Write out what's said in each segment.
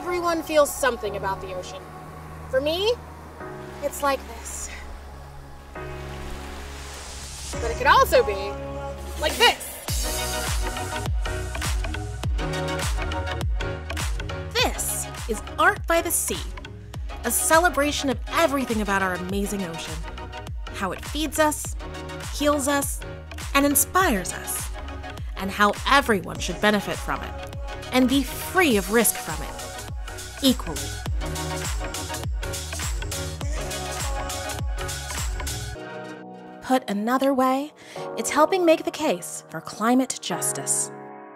everyone feels something about the ocean. For me, it's like this. But it could also be like this. This is Art by the Sea, a celebration of everything about our amazing ocean. How it feeds us, heals us, and inspires us. And how everyone should benefit from it and be free of risk from it, equally. Put another way, it's helping make the case for climate justice.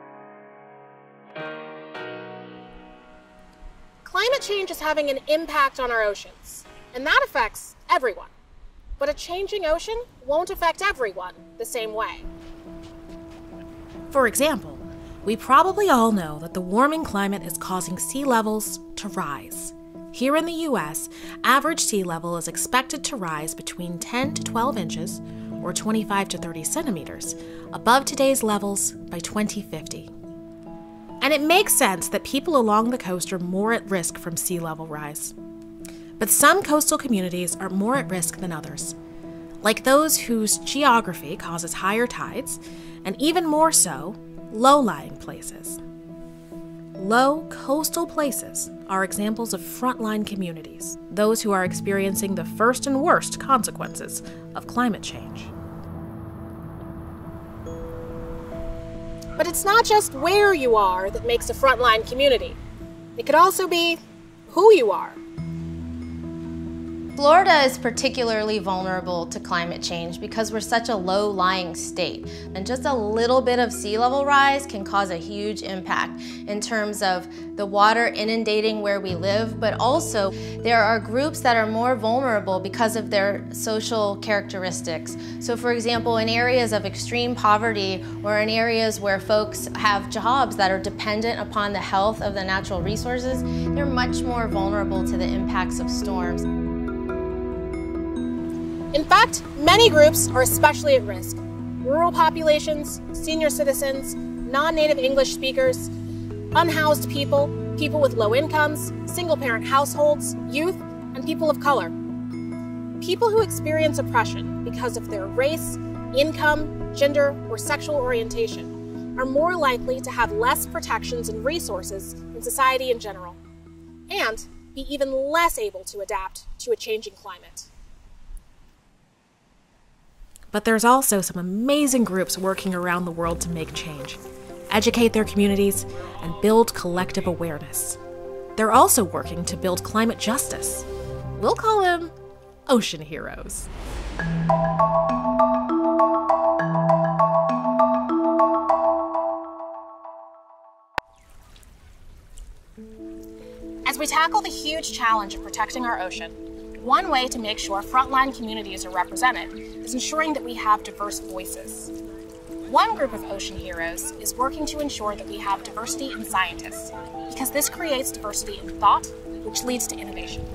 Climate change is having an impact on our oceans, and that affects everyone. But a changing ocean won't affect everyone the same way. For example, we probably all know that the warming climate is causing sea levels to rise. Here in the US, average sea level is expected to rise between 10 to 12 inches, or 25 to 30 centimeters, above today's levels by 2050. And it makes sense that people along the coast are more at risk from sea level rise. But some coastal communities are more at risk than others, like those whose geography causes higher tides, and even more so, low-lying places. Low coastal places are examples of frontline communities, those who are experiencing the first and worst consequences of climate change. But it's not just where you are that makes a frontline community. It could also be who you are. Florida is particularly vulnerable to climate change because we're such a low-lying state, and just a little bit of sea level rise can cause a huge impact in terms of the water inundating where we live, but also there are groups that are more vulnerable because of their social characteristics. So for example, in areas of extreme poverty or in areas where folks have jobs that are dependent upon the health of the natural resources, they're much more vulnerable to the impacts of storms. In fact, many groups are especially at risk. Rural populations, senior citizens, non-native English speakers, unhoused people, people with low incomes, single-parent households, youth, and people of color. People who experience oppression because of their race, income, gender, or sexual orientation are more likely to have less protections and resources in society in general, and be even less able to adapt to a changing climate. But there's also some amazing groups working around the world to make change, educate their communities, and build collective awareness. They're also working to build climate justice. We'll call them ocean heroes. As we tackle the huge challenge of protecting our ocean, one way to make sure frontline communities are represented is ensuring that we have diverse voices. One group of ocean heroes is working to ensure that we have diversity in scientists, because this creates diversity in thought, which leads to innovation.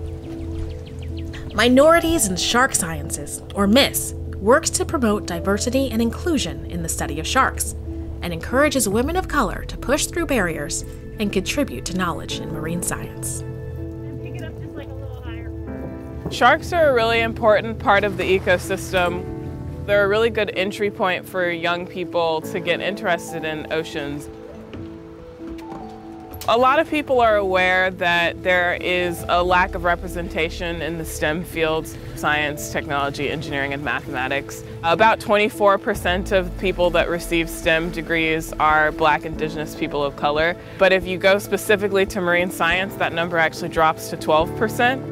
Minorities in Shark Sciences, or MISS, works to promote diversity and inclusion in the study of sharks, and encourages women of color to push through barriers and contribute to knowledge in marine science. Sharks are a really important part of the ecosystem. They're a really good entry point for young people to get interested in oceans. A lot of people are aware that there is a lack of representation in the STEM fields, science, technology, engineering, and mathematics. About 24% of people that receive STEM degrees are Black, Indigenous people of color. But if you go specifically to marine science, that number actually drops to 12%.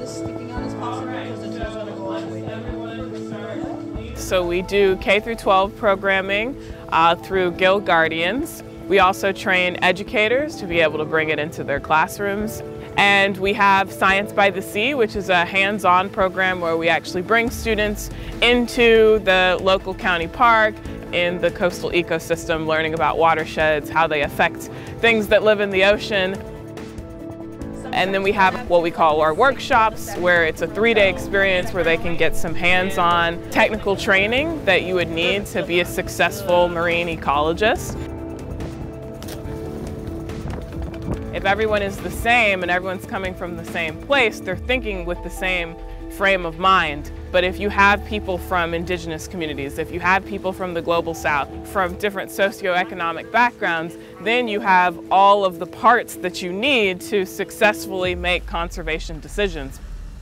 So we do K-12 programming through Guild Guardians. We also train educators to be able to bring it into their classrooms. And we have Science by the Sea, which is a hands-on program where we actually bring students into the local county park, in the coastal ecosystem, learning about watersheds, how they affect things that live in the ocean. And then we have what we call our workshops, where it's a 3-day experience where they can get some hands-on technical training that you would need to be a successful marine ecologist. If everyone is the same and everyone's coming from the same place, they're thinking with the same frame of mind. But if you have people from indigenous communities, if you have people from the global south, from different socioeconomic backgrounds, then you have all of the parts that you need to successfully make conservation decisions.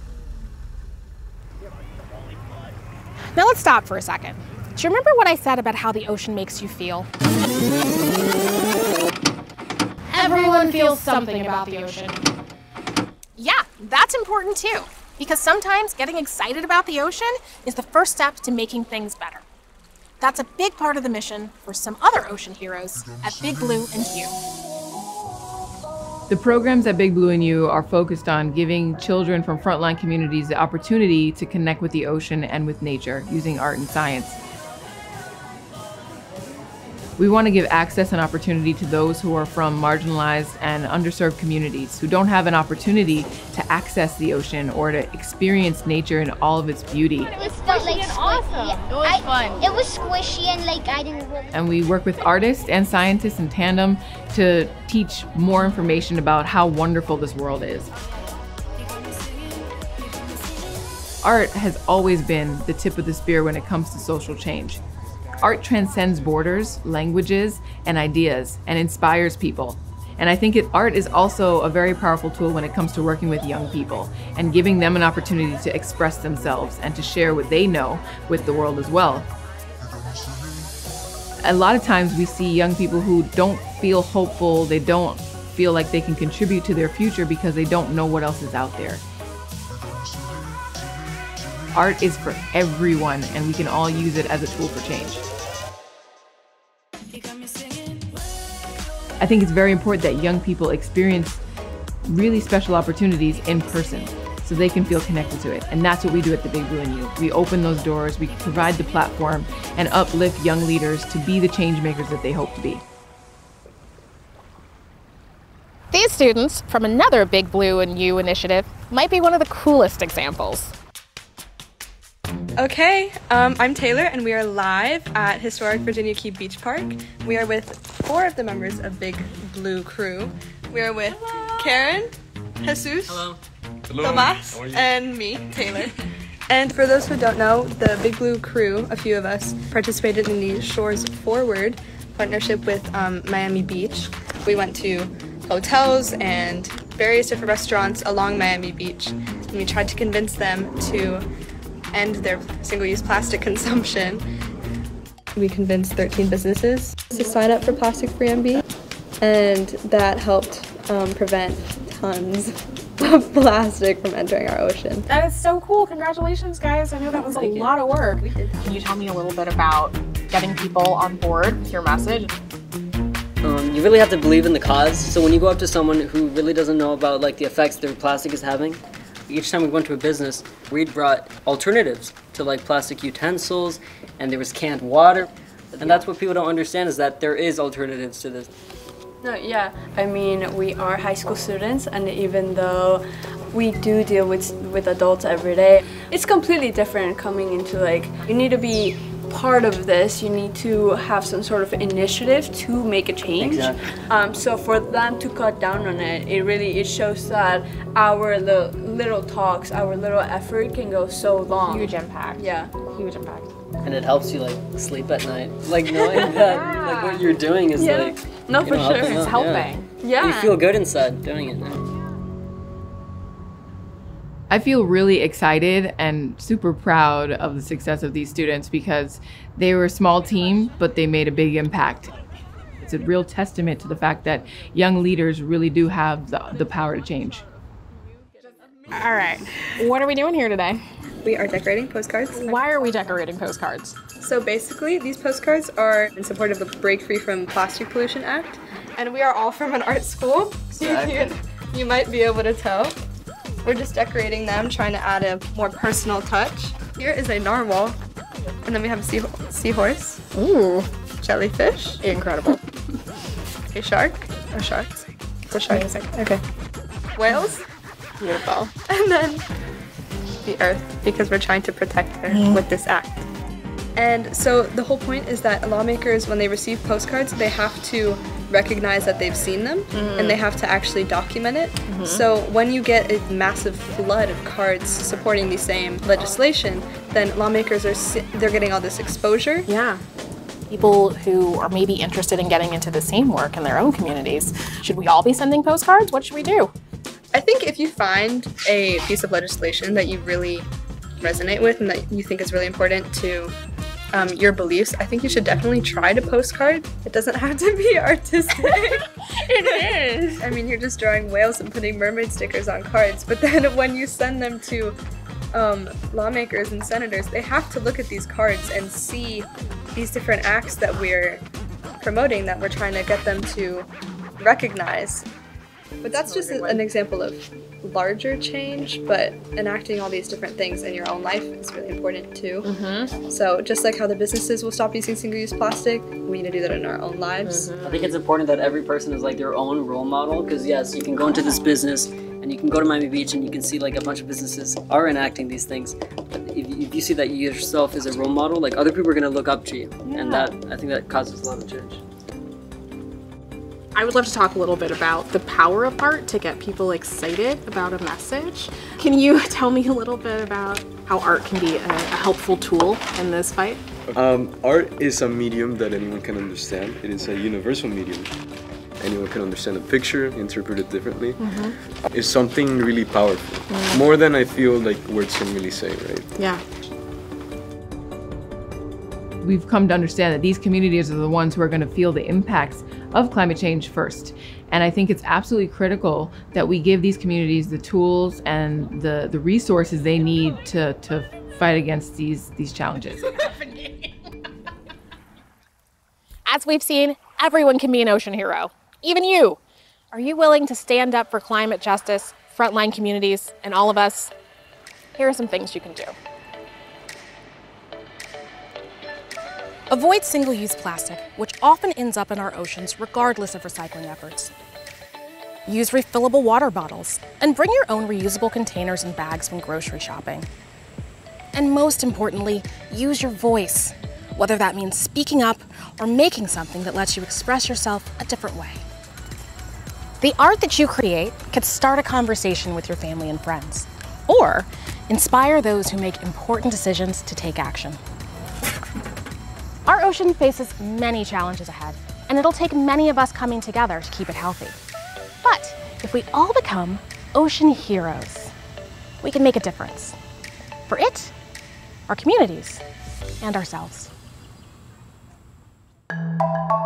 Now let's stop for a second. Do you remember what I said about how the ocean makes you feel? Everyone feels something about the ocean. Yeah, that's important too, because sometimes getting excited about the ocean is the first step to making things better. That's a big part of the mission for some other ocean heroes at Big Blue and You. The programs at Big Blue and You are focused on giving children from frontline communities the opportunity to connect with the ocean and with nature using art and science. We want to give access and opportunity to those who are from marginalized and underserved communities who don't have an opportunity to access the ocean or to experience nature in all of its beauty. It was awesome. It was fun. It was squishy and I didn't really... And we work with artists and scientists in tandem to teach more information about how wonderful this world is. Art has always been the tip of the spear when it comes to social change. Art transcends borders, languages, and ideas, and inspires people. And I think art is also a very powerful tool when it comes to working with young people and giving them an opportunity to express themselves and to share what they know with the world as well. A lot of times we see young people who don't feel hopeful, they don't feel like they can contribute to their future because they don't know what else is out there. Art is for everyone, and we can all use it as a tool for change. I think it's very important that young people experience really special opportunities in person so they can feel connected to it. And that's what we do at the Big Blue and You. We open those doors, we provide the platform, and uplift young leaders to be the change makers that they hope to be. These students from another Big Blue and You initiative might be one of the coolest examples. Okay, I'm Taylor and we are live at historic Virginia Key Beach Park. We are with 4 of the members of Big Blue Crew. We are with Karen, Jesus, Hello. Tomas, and me, Taylor. And for those who don't know, the Big Blue Crew, a few of us, participated in the Shores Forward partnership with Miami Beach. We went to hotels and various different restaurants along Miami Beach, and we tried to convince them to end their single-use plastic consumption. We convinced 13 businesses to sign up for plastic-free MB, and that helped prevent tons of plastic from entering our ocean. That is so cool. Congratulations, guys. I know that was a lot of work. Can you tell me a little bit about getting people on board with your message? You really have to believe in the cause. So when you go up to someone who really doesn't know about the effects their plastic is having, each time we went to a business, we brought alternatives to plastic utensils, and there was canned water. And that's what people don't understand, is that there is alternatives to this. No, yeah, I mean, we are high school students, and even though we do deal with adults every day, it's completely different coming into you need to be part of this, you need to have some sort of initiative to make a change. Exactly. So for them to cut down on it, it shows that our little talks, our little effort can go so long. Huge impact. Yeah. Huge impact. And it helps you sleep at night, knowing that what you're doing is no, for sure, it's helping. Yeah. You feel good inside doing it. I feel really excited and super proud of the success of these students because they were a small team, but they made a big impact. It's a real testament to the fact that young leaders really do have the power to change. All right, what are we doing here today? We are decorating postcards. Why are we decorating postcards? So basically, these postcards are in support of the Break Free from Plastic Pollution Act, and we are all from an art school, so you might be able to tell. We're just decorating them, trying to add a more personal touch. Here is a narwhal, and then we have a seahorse. Ooh, Jellyfish. incredible. A shark. Or sharks. It's a shark. Okay. Whales. Beautiful. And then the earth, because we're trying to protect her with this act. And so the whole point is that lawmakers, when they receive postcards, they have to recognize that they've seen them, and they have to actually document it. So when you get a massive flood of cards supporting the same legislation, then lawmakers they're getting all this exposure. Yeah. People who are maybe interested in getting into the same work in their own communities. Should we all be sending postcards? What should we do? I think if you find a piece of legislation that you really resonate with and that you think is really important to your beliefs, I think you should definitely try to postcard. It doesn't have to be artistic. It is. I mean, you're just drawing whales and putting mermaid stickers on cards, but then when you send them to lawmakers and senators, they have to look at these cards and see these different acts that we're promoting, that we're trying to get them to recognize. But that's just an example of larger change, but enacting all these different things in your own life is really important too. So just like how the businesses will stop using single-use plastic, we need to do that in our own lives. I think it's important that every person is like their own role model, because yes, you can go into this business and you can go to Miami Beach and you can see like a bunch of businesses are enacting these things. But if you see that you yourself is a role model, like other people are going to look up to you. And that, I think that causes a lot of change. I would love to talk a little bit about the power of art to get people excited about a message. Can you tell me a little bit about how art can be a helpful tool in this fight? Art is a medium that anyone can understand. It is a universal medium. Anyone can understand a picture, interpret it differently. It's something really powerful. More than I feel like words can really say, right? Yeah. We've come to understand that these communities are the ones who are going to feel the impacts of climate change first. And I think it's absolutely critical that we give these communities the tools and the resources they need to fight against these challenges. As we've seen, everyone can be an ocean hero, even you. Are you willing to stand up for climate justice, frontline communities, and all of us? Here are some things you can do. Avoid single-use plastic, which often ends up in our oceans regardless of recycling efforts. Use refillable water bottles, and bring your own reusable containers and bags when grocery shopping. And most importantly, use your voice, whether that means speaking up or making something that lets you express yourself a different way. The art that you create could start a conversation with your family and friends, or inspire those who make important decisions to take action. Our ocean faces many challenges ahead, and it'll take many of us coming together to keep it healthy. But if we all become ocean heroes, we can make a difference for it, our communities, and ourselves.